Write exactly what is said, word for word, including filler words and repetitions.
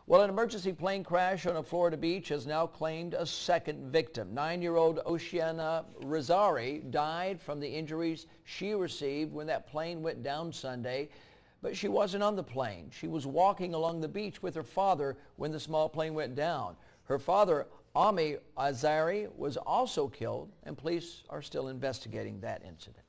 Well, an emergency plane crash on a Florida beach has now claimed a second victim. Nine-year-old Oceana Irizzary died from the injuries she received when that plane went down Sunday. But she wasn't on the plane. She was walking along the beach with her father when the small plane went down. Her father, Ommy Irizzary, was also killed, and police are still investigating that incident.